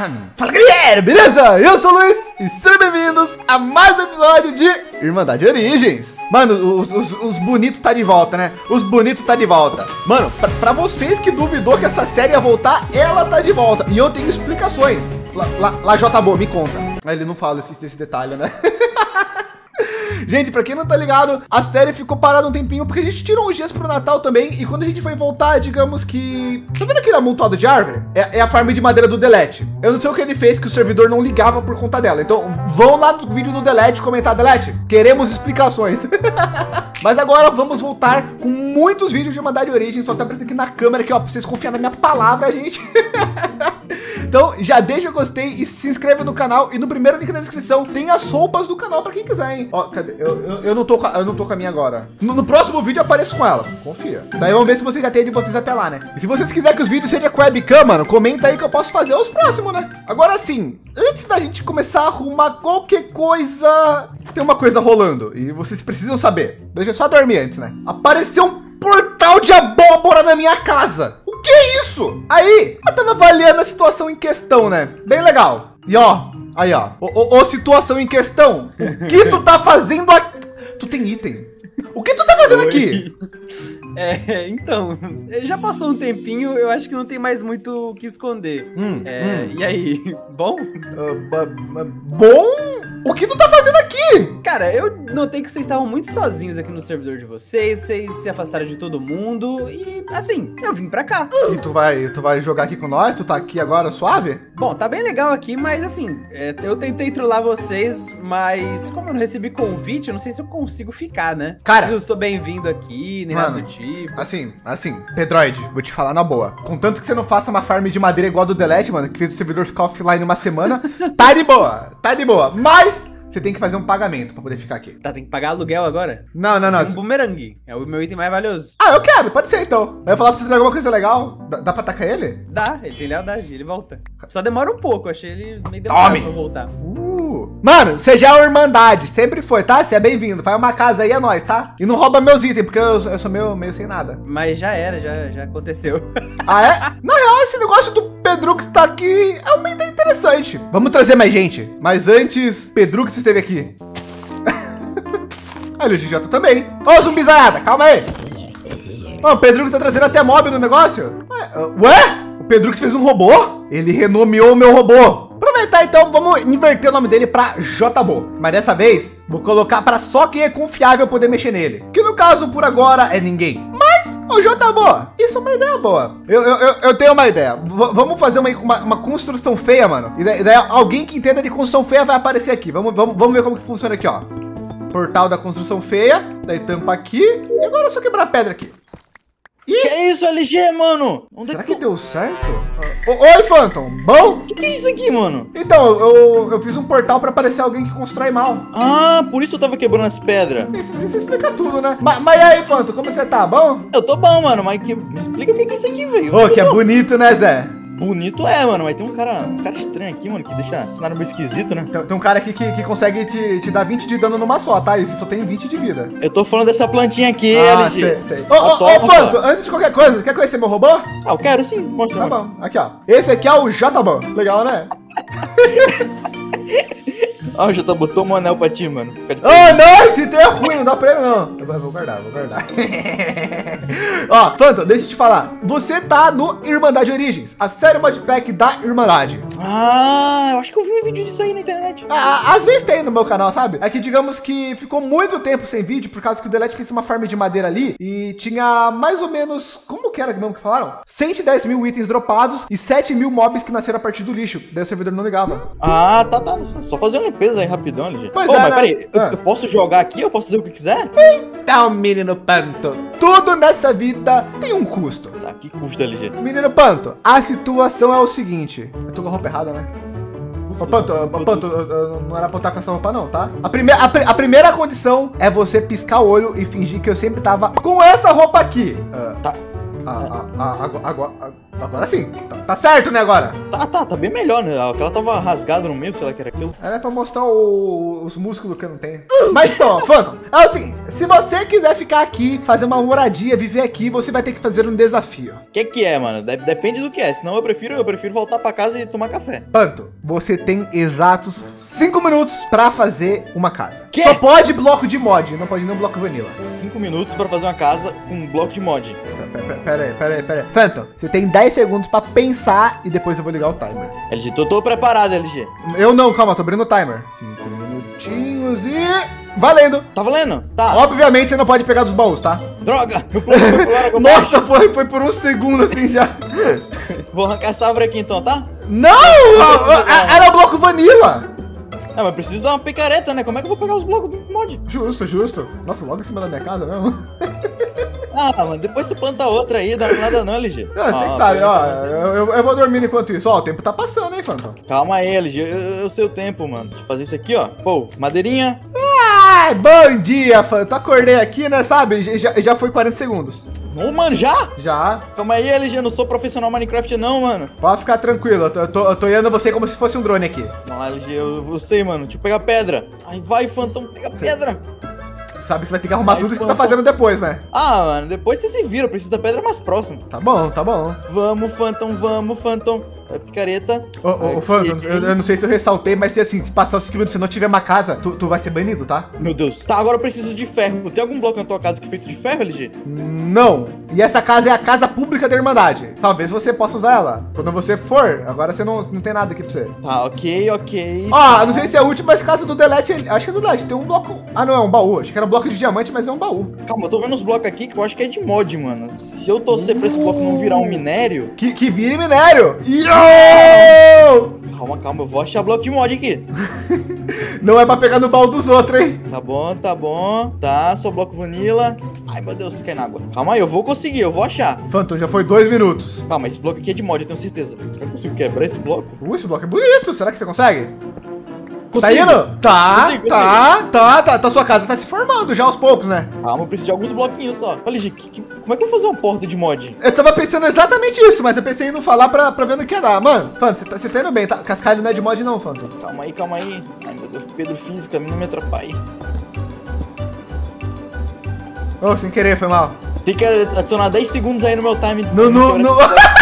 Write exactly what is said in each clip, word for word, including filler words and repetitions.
Fala galera, beleza? Eu sou o Luiz e sejam bem-vindos a mais um episódio de Irmandade Origens. Mano, os, os, os bonitos tá de volta, né? Os bonitos tá de volta. Mano, pra, pra vocês que duvidou que essa série ia voltar, ela tá de volta. E eu tenho explicações. Lá, lá, lá J-Bo, me conta. Ah, ele não fala, eu esqueci desse detalhe, né? Gente, pra quem não tá ligado, a série ficou parada um tempinho porque a gente tirou uns dias pro Natal também. E quando a gente foi voltar, digamos que... Tá vendo aquele amontoado de árvore? É, é a farm de madeira do Delete. Eu não sei o que ele fez, que o servidor não ligava por conta dela. Então, vão lá no vídeo do Delete comentar: Delete, queremos explicações. Mas agora vamos voltar com muitos vídeos de Irmandade Origens. Tô até aparecendo aqui na câmera aqui, ó, pra vocês confiarem na minha palavra, gente. Então, já deixa o gostei e se inscreve no canal. E no primeiro link da descrição tem as roupas do canal pra quem quiser, hein? Ó, cadê? Eu, eu, eu, não, tô, eu não tô com a minha agora. No, no próximo vídeo eu apareço com ela. Confia. Daí vamos ver se vocês já têm de vocês até lá, né? E se vocês quiserem que os vídeos sejam com webcam, mano, comenta aí que eu posso fazer os próximos, né? Agora sim, antes da gente começar a arrumar qualquer coisa, tem uma coisa rolando e vocês precisam saber. Deixa eu só dormir antes, né? Apareceu um portal de abóbora na minha casa. O que é isso? Aí, eu tava avaliando a situação em questão, né? Bem legal. E ó, aí ó, ô, ô, ô situação em questão, o que tu tá fazendo aqui? Tu tem item. O que tu tá fazendo Oi. aqui? É, então, já passou um tempinho, eu acho que não tem mais muito o que esconder. Hum, é, hum. E aí, bom? Uh, bom? O que tu tá fazendo aqui? Cara, eu notei que vocês estavam muito sozinhos aqui no servidor de vocês, vocês se afastaram de todo mundo e, assim, eu vim pra cá. E tu vai, tu vai jogar aqui com nós? Tu tá aqui agora suave? Bom, tá bem legal aqui, mas assim, é, eu tentei trollar vocês, mas como eu não recebi convite, eu não sei se eu consigo ficar, né? Cara, eu estou bem-vindo aqui, nem mano, nada do tipo. Assim, assim, Pedroid, vou te falar na boa. Contanto que você não faça uma farm de madeira igual a do Delete, mano, que fez o servidor ficar offline uma semana, tá de boa, tá de boa. Mas você tem que fazer um pagamento pra poder ficar aqui. Tá, tem que pagar aluguel agora? Não, não, não. Um bumerangue. É o meu item mais valioso. Ah, eu quero. Pode ser, então. Eu ia falar pra você trazer alguma coisa legal. Dá, dá pra atacar ele? Dá. Ele tem lealdade. Ele volta. Só demora um pouco. Eu achei ele meio demorado Tome. pra voltar. Uh. Mano, você já é uma Irmandade. Sempre foi, tá? Você é bem-vindo. Faz uma casa aí, é nóis, tá? E não rouba meus itens, porque eu, eu sou meio, meio sem nada. Mas já era. Já, já aconteceu. Ah, é? Na real, esse negócio do Pedrux tá aqui é uma ideia interessante. Vamos trazer mais gente. Mas antes, Pedrux esteve aqui. Olha o G J também. Ô, zumbizada, calma aí. Ô, o Pedrux tá trazendo até mob no negócio. Ué? O Pedrux fez um robô? Ele renomeou o meu robô. Aproveitar então, vamos inverter o nome dele pra J-Bo. Mas dessa vez, vou colocar para só quem é confiável poder mexer nele. Que no caso, por agora, é ninguém. Mas, ô J-Bo, isso é uma ideia boa. Eu, eu, eu, eu tenho uma ideia. V vamos fazer uma, uma, uma construção feia, mano. E daí, daí alguém que entenda de construção feia vai aparecer aqui. Vamos, vamos, vamos ver como que funciona aqui, ó. Portal da construção feia. Daí tampa aqui. E agora é só quebrar a pedra aqui. Ih, que é isso, L G, mano? Onde Será é que, que deu certo? Uh, oi, Phantom. Bom? O que, que é isso aqui, mano? Então, eu, eu fiz um portal pra aparecer alguém que constrói mal. Ah, por isso eu tava quebrando as pedras. Isso, isso explica tudo, né? Mas, mas e aí, Phantom, como você tá? Bom? Eu tô bom, mano, mas que, me explica o que, que é isso aqui, velho. Ô, oh, que é bonito, né, Zé? Bonito é, mano, mas tem um cara, um cara estranho aqui, mano, que deixa o cenário meio esquisito, né? Tem, tem um cara aqui que, que consegue te, te dar vinte de dano numa só, tá? E você só tem vinte de vida. Eu tô falando dessa plantinha aqui, ah, L G. sei, sei. Ô, ô, ô, Phantom, antes de qualquer coisa, quer conhecer meu robô? Ah, eu quero sim, mostra. Tá bom, aqui, ó. Esse aqui é o J-Bo. Legal, né? Ó, já tá botou um anel pra ti, mano. Oh, não, esse item é ruim, não dá pra ele, não. Eu vou guardar, vou guardar. Ó, Phantom, deixa eu te falar. Você tá no Irmandade Origens, a série modpack da Irmandade. Ah, eu acho que eu vi um vídeo disso aí na internet. Ah, às vezes tem no meu canal, sabe? É que digamos que ficou muito tempo sem vídeo, por causa que o Delete fez uma farm de madeira ali e tinha mais ou menos, como que era mesmo que falaram? cento e dez mil itens dropados e sete mil mobs que nasceram a partir do lixo. Daí o servidor não ligava. Ah, tá, tá. Só fazer uma limpeza aí rapidão, L G. Pois oh, é, mas né? peraí, eu, ah. eu posso jogar aqui? Eu posso fazer o que quiser? Então, menino Panto, tudo nessa vida tem um custo. Tá, que custa, L G? Menino Panto, a situação é o seguinte. Eu tô com a roupa errada, né? Ô, Panto, ô, Panto, não era pra eu estar com essa roupa não, tá? A, prime a, a primeira condição é você piscar o olho e fingir que eu sempre tava com essa roupa aqui. Uh, tá. Ah, ah, ah, agora, agora, agora sim. Tá, tá certo, né, agora? Tá, tá, tá bem melhor, né? Aquela tava rasgada no meio, sei lá que era aquilo. Era pra mostrar o, os músculos que eu não tenho. Mas então, Phantom, é o seguinte, Se você quiser ficar aqui, fazer uma moradia, viver aqui, você vai ter que fazer um desafio. O que que é, mano? De- depende do que é. Senão eu prefiro, eu prefiro voltar pra casa e tomar café. Panto, você tem exatos cinco minutos pra fazer uma casa. Quê? Só pode bloco de mod, não pode nem bloco vanilla. Cinco minutos pra fazer uma casa com um bloco de mod. Tá, pe- pe- Pera aí, pera aí, pera aí. Phantom, você tem dez segundos pra pensar e depois eu vou ligar o timer. L G, tô, tô preparado, L G. Eu não, calma, tô abrindo o timer. Cinco minutinhos e... valendo! Tá valendo? Tá. Obviamente você não pode pegar dos baús, tá? Droga! Meu plano foi pro ar, agora. Nossa, foi, foi por um segundo assim já. Vou arrancar essa árvore aqui então, tá? Não! a- a- Era bloco vanilla! É, mas preciso dar uma picareta, né? Como é que eu vou pegar os blocos do mod? Justo, justo. Nossa, logo em cima da minha casa mesmo. Ah, mano, depois você planta outra aí, dá nada não, L G. Não, você Ah, que sabe, pera, ó. pera, pera. Eu, eu- eu vou dormindo enquanto isso. Ó, o tempo tá passando, hein, Phantom? Calma aí, L G, eu, eu sei o tempo, mano. Deixa eu fazer isso aqui, ó. Pô, madeirinha. Ai, bom dia, Phantom. Acordei aqui, né, sabe? Já, já foi quarenta segundos. Ô, mano, já? Já. Calma aí, L G, eu não sou profissional Minecraft não, mano. Pode ficar tranquilo. Eu tô, eu tô, eu tô indo você como se fosse um drone aqui. Vamos lá, L G, eu, eu sei, mano. Deixa eu pegar pedra. Ai, vai, Phantom, pega pedra. Sabe que você vai ter que arrumar Ai, tudo isso que você tá Phantom. fazendo depois, né? Ah, mano, depois você se vira, eu preciso da pedra mais próxima. Tá bom, tá bom. Vamos, Phantom, vamos, Phantom. É picareta. Ô, ô, ô, Aqui. Phantom, eu, eu não sei se eu ressaltei, mas se assim, se passar os cinco minutos e você não tiver uma casa, tu, tu vai ser banido, tá? Meu Deus. Tá, agora eu preciso de ferro. Tem algum bloco na tua casa que é feito de ferro, L G? Não. E essa casa é a casa pública da Irmandade. Talvez você possa usar ela. Quando você for, agora você não, não tem nada aqui pra você. Tá, ok, ok. Ó, não sei se é a última, mas casa do Delete, acho que é do Delete. Tem um bloco... Ah, não, é um baú. Acho que era um bloco de diamante, mas é um baú. Calma, eu tô vendo uns blocos aqui que eu acho que é de mod, mano. Se eu torcer pra esse bloco não virar um minério... Que, que vire minério. Yo! Calma, calma, eu vou achar bloco de mod aqui. Não é pra pegar no baú dos outros, hein? Tá bom, tá bom. Tá, só bloco vanilla. Ai, meu Deus, cai na água. Calma aí, eu vou conseguir, eu vou achar. Phantom, já foi dois minutos. Calma, esse bloco aqui é de mod, eu tenho certeza. Será que eu consigo quebrar esse bloco? Uh, esse bloco é bonito. Será que você consegue? Tá Consigo. indo? Tá, Consigo, tá, tá, tá. Tá, sua casa tá se formando já aos poucos, né? Calma, eu preciso de alguns bloquinhos só. Olha, G, que- que- como é que eu vou fazer uma porta de mod? Eu tava pensando exatamente isso, mas eu pensei em não falar pra, pra ver no que ia dar. Mano, Phantom, você tá, você tá indo bem, tá? Cascalho não é de mod não, Phantom. Calma aí, calma aí. Ai, meu Deus, Pedro Física, não me atrapalhe. Oh, sem querer, foi mal. Tem que adicionar dez segundos aí no meu time. Não, não, não.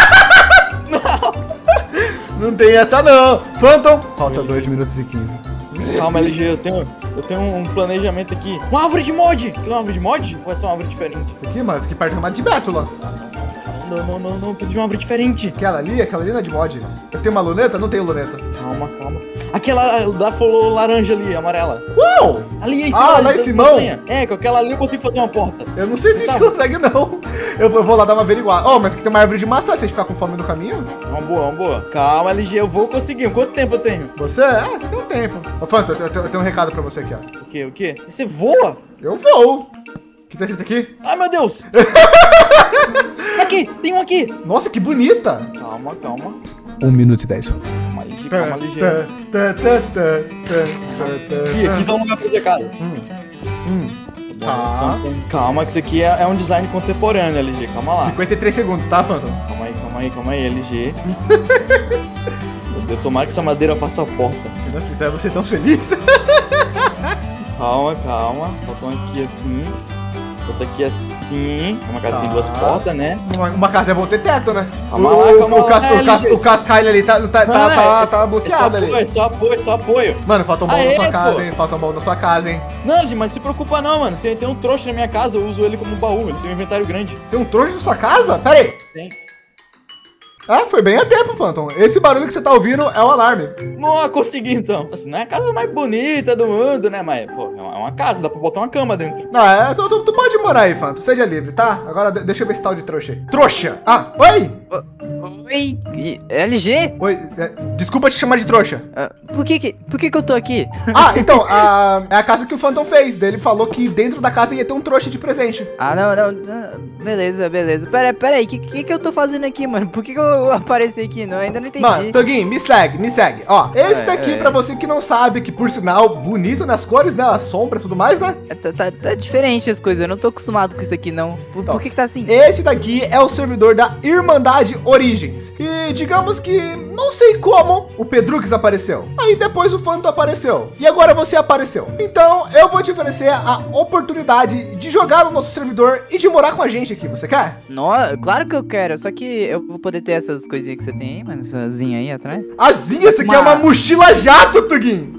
Não tem essa não. Phantom. Falta dois minutos e quinze. Calma, L G, eu tenho, eu tenho um planejamento aqui. Uma árvore de mod! Quer uma árvore de mod? Ou é só uma árvore diferente? Isso aqui, mano, isso aqui parte de uma de bétula. Não, não, não, não, eu preciso de uma árvore diferente. Aquela ali, aquela ali não é de mod. Eu tenho uma luneta? Não tenho luneta. Calma, calma. Aquela da folha laranja ali, amarela. Uau! Ali em Ah, cima. lá da- em da cima? montanha. É, com aquela ali eu consigo fazer uma porta. Eu não sei se a gente Tá. consegue, não. Eu vou, eu vou lá dar uma averiguada. Oh, mas aqui tem uma árvore de maçã. Se a gente ficar com fome no caminho, Uma boa, uma boa. Calma, L G, eu vou conseguir. Quanto tempo eu tenho? você... Ah, você tem um tempo. Ô, Phantom, eu tenho, eu tenho um recado pra você aqui, ó. O quê, o quê? Você voa? Eu vou. O que tá escrito aqui? Ai, meu Deus! Aqui, tem um aqui. Nossa, que bonita. Calma, calma. um minuto e dez. Calma, L G, calma, L G. Tá, tá, tá, tá, tá, tá, Aqui, aqui dá um lugar pra fazer casa. Hum. Tá. Calma, que isso aqui é, é um design contemporâneo, L G. Calma lá. cinquenta e três segundos, tá, Phantom? Calma aí, calma aí, calma aí, L G. Meu Deus, tomara que essa madeira faça a porta. Se não fizer você tão feliz. Calma, calma. Falta um aqui assim. Outra aqui assim. Uma casa Tá. tem duas portas, né? Uma, uma casa é bom ter teto, né? Calma o, lá, o- calma o, lá, cas, o, L cas, G. o cascalho ali tá, tá, tá, Ah, tá, é- tá é bloqueado só ali. apoio, só apoio, só apoio. Mano, falta um baú na Aê, sua casa, pô. hein? Falta um baú na sua casa, hein? Não, L G, mas se preocupa não, mano. Tem, tem um trouxa na minha casa, eu uso ele como baú. Ele tem um inventário grande. Tem um trouxa na sua casa? Pera aí. Tem. Ah, foi bem a tempo, Phantom. Esse barulho que você tá ouvindo é o alarme. Não, consegui então. Assim, não é a casa mais bonita do mundo, né? Mas, pô, é uma é uma casa, dá pra botar uma cama dentro. Ah, é, tu, tu, tu pode morar aí, Phantom. Seja livre, tá? Agora de- deixa eu ver esse tal de trouxa aí. Trouxa! Ah, oi! Oi, e- L G? Oi, é, desculpa te chamar de trouxa. Ah, por que que, por que que eu tô aqui? Ah, então, a, é a casa que o Phantom fez. Daí ele falou que dentro da casa ia ter um trouxa de presente. Ah, não, não, não, beleza, beleza. Pera, pera aí, o que, que que eu tô fazendo aqui, mano? Por que que eu apareci aqui? Não, ainda não entendi. Mano, Toguinho, me segue, me segue. Ó, esse É, daqui, é. pra você que não sabe, que por sinal, bonito nas cores, né? As sombras e tudo mais, né? Tá, tá, tá diferente as coisas, eu não tô acostumado com isso aqui, não. Por, Então, por que que tá assim? Esse daqui é o servidor da Irmandade Irmandade Origins. E digamos que, não sei como, o Pedrux apareceu. Aí depois o Phantom apareceu. E agora você apareceu. Então eu vou te oferecer a oportunidade de jogar no nosso servidor e de morar com a gente aqui. Você quer? Nossa, claro que eu quero. Só que eu vou poder ter essas coisinhas que você tem aí, mano. Essa zinha aí atrás. Azinha, você Uma- quer uma mochila jato, Tugin?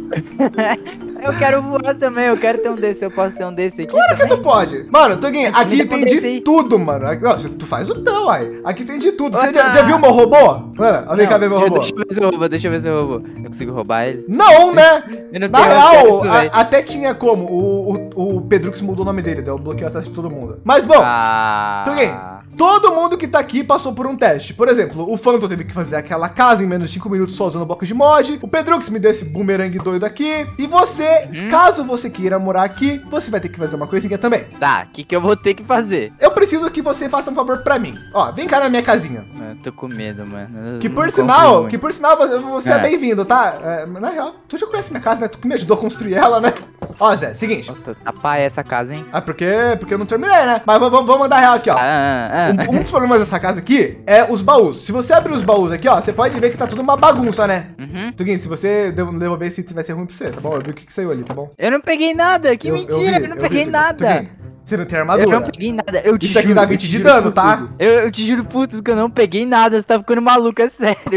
Eu quero voar também. Eu quero ter um desse. Eu posso ter um desse aqui. Claro que também? tu pode. Mano, Tugin, Mas aqui me tem dá de desse aí. tudo, mano. Aqui- Nossa, tu faz o teu, ai. Aqui tem de tudo. Você Ô, já, tá. já viu meu robô? Mano, vem cá Não, ver meu deixa- robô. Deixa eu ver se eu roubo. Deixa eu ver se eu roubo. Eu consigo roubar ele? Não, né? Eu não Na tenho real, acesso, a- velho. até tinha como. O, o, o Pedrux mudou o nome dele, deu bloqueio o acesso de todo mundo. Mas bom, Ah. Tugin, todo mundo que tá aqui passou por um teste. Por exemplo, o Phantom teve que fazer aquela casa em menos de cinco minutos só usando o bloco de mod. O Pedrux me deu esse boomerang doido aqui. E você, Uhum. caso você queira morar aqui, você vai ter que fazer uma coisinha também. Tá, o que, que eu vou ter que fazer? Eu preciso que você faça um favor pra mim. Ó, vem cá na minha casinha. Eu tô com medo, mano. Eu Que não por confio sinal, muito. que por sinal você, você é, É. bem-vindo, tá? É, na real, tu já conhece minha casa, né? Tu que me ajudou a construir ela, né? Ó, Zé, seguinte. Nossa, tá pá essa casa, hein? Ah, porque, porque eu não terminei, né? Mas vamos, vamos mandar real aqui, ó. Ah, ah, ah. Um, um dos problemas dessa casa aqui é os baús. Se você abrir os baús aqui, ó, você pode ver que tá tudo uma bagunça, né? Uhum. Tugin, se você dev- devolver esse item vai ser ruim pra você, tá bom? Eu vi o que, que saiu ali, tá bom? Eu não peguei nada, que Eu- mentira, eu, vi, não vi, peguei Tugin. nada. Tugin, você não tem Eu armadura. não peguei nada, eu te Isso aqui juro, dá eu vinte te de juro dano, por tá? tudo. Eu, eu te juro por tudo que eu não peguei nada, você tá ficando maluco, é sério.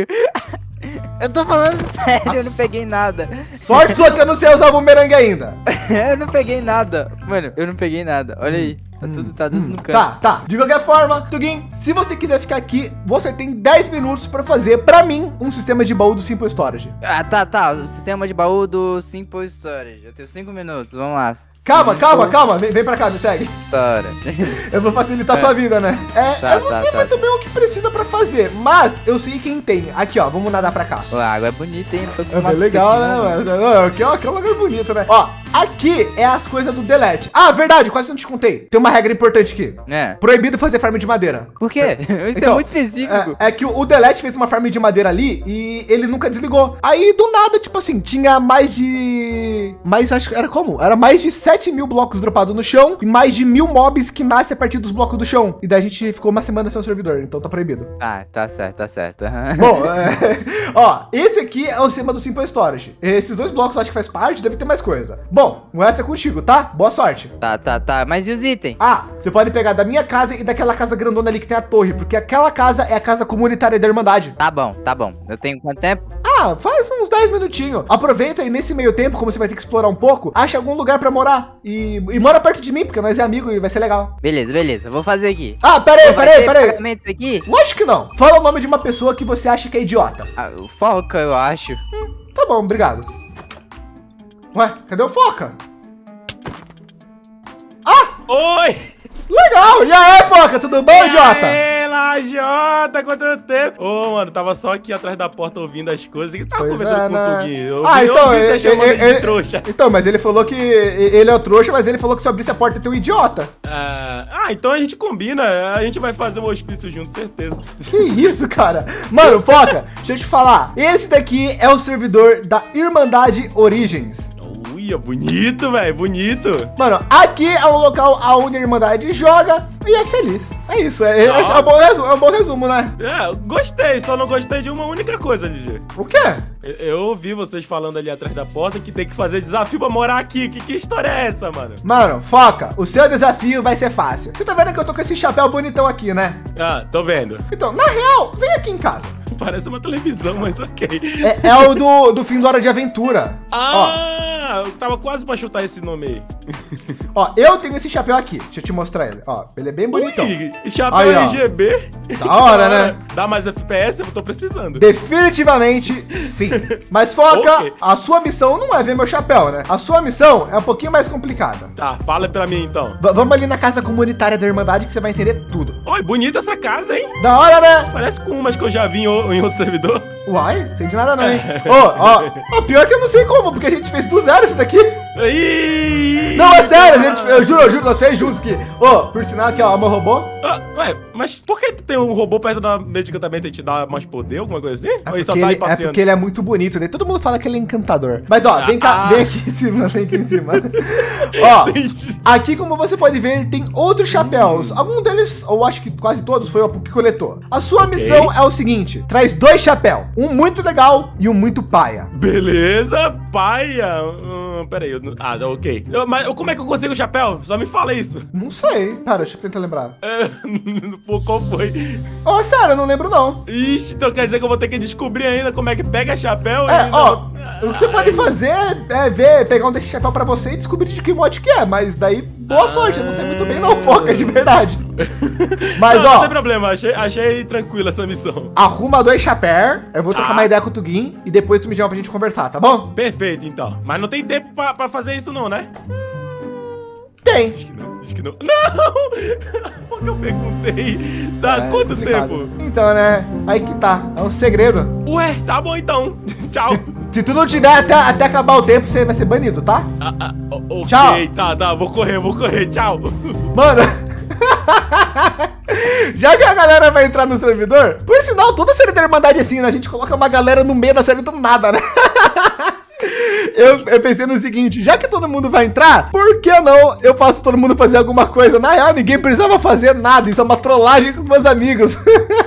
Eu tô falando sério, eu não peguei nada. Sorte sua que eu não sei usar bumerangue ainda. Eu não peguei nada. Mano, eu não peguei nada, olha aí. Tá tudo, tá tudo no canto. Tá, tá. De qualquer forma, Tugin, se você quiser ficar aqui, você tem dez minutos pra fazer, pra mim, um sistema de baú do Simple Storage. Ah, tá, tá. O sistema de baú do Simple Storage. Eu tenho cinco minutos, vamos lá. Calma, Simple calma, calma. Vem, vem pra cá, me segue. Storage. Eu vou facilitar sua vida, né? É, Tá, eu não tá, sei tá. muito bem o que precisa pra fazer, mas eu sei quem tem. Aqui, ó, vamos nadar pra cá. Ó, a água é bonita, hein? Não tô É acostumado bem com isso legal, aqui, né? não, mano. Mas, ó, aqui, ó, aqui é um lugar bonito, né? Ó, aqui é as coisas do delete. Ah, verdade, quase não te contei. Tem uma regra importante aqui. É. Proibido fazer farm de madeira. Por quê? Isso Então, é muito específico. É, é que o, o delete fez uma farm de madeira ali e ele nunca desligou. Aí, do nada, tipo assim, tinha mais de... Mais, acho que era como? Era mais de sete mil blocos dropados no chão e mais de mil mobs que nascem a partir dos blocos do chão. E daí a gente ficou uma semana sem o servidor, então tá proibido. Ah, tá certo, tá certo. Bom, é... ó, esse aqui é o sistema do Simple Storage. Esses dois blocos eu acho que faz parte, deve ter mais coisa. Bom, o resto é contigo, tá? Boa sorte. Tá, tá, tá. Mas e os itens? Ah, você pode pegar da minha casa e daquela casa grandona ali que tem a torre, porque aquela casa é a casa comunitária da Irmandade. Tá bom, tá bom. Eu tenho quanto tempo? Ah, faz uns dez minutinhos. Aproveita e nesse meio tempo, como você vai ter que explorar um pouco, acha algum lugar pra morar. E, e mora perto de mim, porque nós é amigo e vai ser legal. Beleza, beleza. Eu vou fazer aqui. Ah, peraí, Vai peraí, ter peraí. pagamento isso aqui? Lógico que não. Fala o nome de uma pessoa que você acha que é idiota. Ah, o Foca, eu acho. Tá bom, obrigado. Ué, cadê o Foca? Oi! Legal! E aí, Foca, tudo bom, idiota? Ei, Lajota, quanto tempo? Ô, mano, tava só aqui atrás da porta ouvindo as coisas e tava Pois conversando é, com né? o Tugin. Eu Ah, vi- eu então, vi você ele- chamando ele- ele de ele- trouxa. Então, mas ele falou que ele é o trouxa, mas ele falou que se eu abrisse a porta tem um idiota. Ah, ah, então a gente combina. A gente vai fazer um hospício junto, certeza. Que isso, cara? Mano, Foca, deixa eu te falar. Esse daqui é o servidor da Irmandade Origins. Uia, bonito, velho, bonito. Mano, aqui é um local onde a Irmandade joga e é feliz. É isso, é, é, é, um, bom resumo, é um bom resumo, né? É, gostei, só não gostei de uma única coisa, L G. O quê? Eu, eu ouvi vocês falando ali atrás da porta que tem que fazer desafio pra morar aqui. Que, que história é essa, mano? Mano, Foca, o seu desafio vai ser fácil. Você tá vendo que eu tô com esse chapéu bonitão aqui, né? Ah, tô vendo. Então, na real, vem aqui em casa. Parece uma televisão, mas ok. É, é o do, do fim do Hora de Aventura. Ah, eu tava quase pra chutar esse nome aí. Ó, eu tenho esse chapéu aqui. Deixa eu te mostrar ele. Ó, ele é bem bonitão. Ui, chapéu Aí, ó. R G B. Da hora, né? Dá mais F P S? Eu tô precisando. Definitivamente sim. Mas Foca, Ok. a sua missão não é ver meu chapéu, né? A sua missão é um pouquinho mais complicada. Tá, fala pra mim então. V- vamos ali na casa comunitária da Irmandade que você vai entender tudo. Oi, bonita essa casa, hein? Da hora, né? Parece com umas que eu já vi em, o- em outro servidor. Uai, sei de nada não, hein? Ô, ó, ó, pior que eu não sei como, porque a gente fez do zero isso daqui. Ih! Não, é sério, a gente, eu juro, eu juro, nós fez juntos aqui. Ô, por sinal aqui, ó, meu robô. Ah, ué, mas por que tu tem um robô perto da mesa de encantamento e te dá mais poder, alguma coisa assim? É Ou ele só porque, tá aí ele, é passeando? porque ele é muito bonito, né? Todo mundo fala que ele é encantador. Mas ó, vem cá, Ah. vem aqui em cima, vem aqui em cima. Ó, aqui como você pode ver, tem outros chapéus. Algum deles, ou acho que quase todos, foi o que coletou. A sua Ok. missão é o seguinte, traz dois chapéus. Um muito legal e um muito paia. Beleza, paia. Hum, peraí, eu não... Ah, ok. Eu- mas como é que eu consigo o chapéu? Só me fala isso. Não sei. Pera, deixa eu tentar lembrar. É, pô, qual foi? Ó, sério, eu não lembro não. Ixi, então quer dizer que eu vou ter que descobrir ainda como é que pega chapéu? É, e ainda ó, vou- o que você pode fazer é ver, pegar um desse chapéu pra você e descobrir de que mod que é, mas daí, boa sorte, eu não sei muito bem não, foca de verdade. Mas, não, ó, não tem problema, achei, achei tranquila essa missão. arruma dois chapéus, eu vou trocar Tá. uma ideia com o Tugin e depois tu me chama pra gente conversar, tá bom? Perfeito, então. Mas não tem tempo pra, pra fazer isso não, né? Tem. Acho que não, acho que não. Não! Por que eu perguntei? Tá, É, quanto complicado. tempo? Então, né, aí que tá, é um segredo. Ué, tá bom então. Tchau. Se tu não tiver até, até acabar o tempo, você vai ser banido, tá? Ah, ah, o- ok, Tchau. tá, tá, vou correr, vou correr, tchau. Mano, já que a galera vai entrar no servidor, por sinal, toda série da Irmandade é assim, né? A gente coloca uma galera no meio da série do nada, né? Eu, eu pensei no seguinte, já que todo mundo vai entrar, por que não eu faço todo mundo fazer alguma coisa? Na real, ninguém precisava fazer nada, isso é uma trollagem com os meus amigos.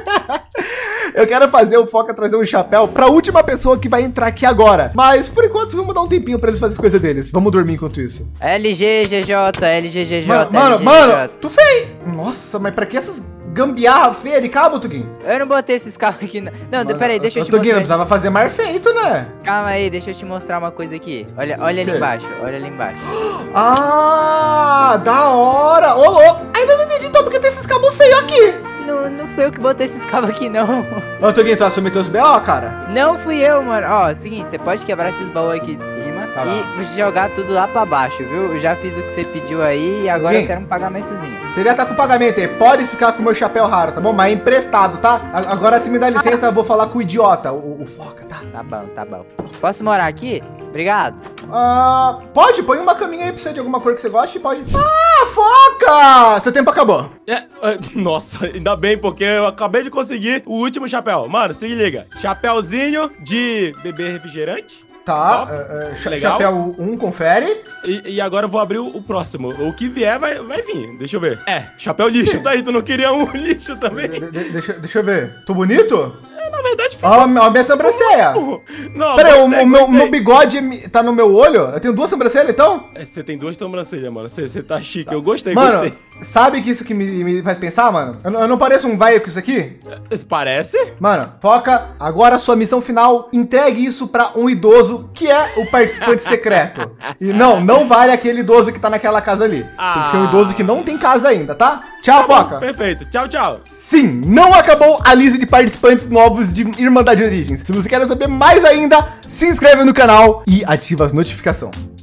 Eu quero fazer o Foca trazer um chapéu pra última pessoa que vai entrar aqui agora. Mas, por enquanto, vamos dar um tempinho pra eles fazerem as coisas deles. Vamos dormir enquanto isso. L G G J, L G G J, Mano, mano, L G G J. mano, tu fez... Nossa, mas pra que essas gambiarra feia de cabo, Tugin? Eu não botei esses carros aqui, não. Não, peraí, deixa eu te Tugin, não mostrar. precisava fazer mais feito, né? Calma aí, deixa eu te mostrar uma coisa aqui. Olha, olha ali quê? embaixo, olha ali embaixo. Ah, da hora. Ô, louco. Ainda não entendi então porque tem esses cabos feios aqui. Não, não fui eu que botei esses cabos aqui, não. Ô, Tugin, tu assumiu teus B O, cara? Não fui eu, mano. Ó, seguinte, você pode quebrar esses baús aqui de cima Tá lá. e jogar tudo lá pra baixo, viu? Eu já fiz o que você pediu aí e agora Bem. eu quero um pagamentozinho. Seria tá com o pagamento aí. Pode ficar com o meu chapéu raro, tá bom? Mas é emprestado, tá? A- Agora, se me dá licença, eu vou falar com o idiota, o, o Foca, tá? Tá bom, tá bom. Posso morar aqui? Obrigado. Ah, pode, põe uma caminha aí pra você de alguma cor que você goste, pode. Ah, Foca! Seu tempo acabou. É, é, nossa, ainda bem, porque eu acabei de conseguir o último chapéu. Mano, se liga. Chapéuzinho de beber refrigerante. Tá, Ó, é, é, cha- legal. chapéu um, confere. E, e agora eu vou abrir o, o próximo. O que vier vai, vai vir. Deixa eu ver. É, chapéu lixo. Tá aí, tu não queria um lixo também? De- de- deixa, deixa eu ver. Tô bonito? Na verdade, fica... Ó, a minha sobrancelha. Não, Pera aí, o, gostei, o meu, gostei. meu bigode me- tá no meu olho? Eu tenho duas sobrancelhas, então? É, você tem duas sobrancelhas, mano. Você, você tá chique. Eu gostei, Mano, gostei. sabe que isso que me, me faz pensar, mano? Eu, não- eu não pareço um velho com isso aqui? Isso parece? Mano, Foca, agora a sua missão final, entregue isso pra um idoso que é o participante secreto. E não, não vale aquele idoso que tá naquela casa ali. Tem que ser um idoso que não tem casa ainda, tá? Tchau, Foca. Perfeito. Tchau, tchau. Sim, não acabou a lista de participantes novos de Irmandade Origens. Se você quer saber mais ainda, se inscreve no canal e ativa as notificações.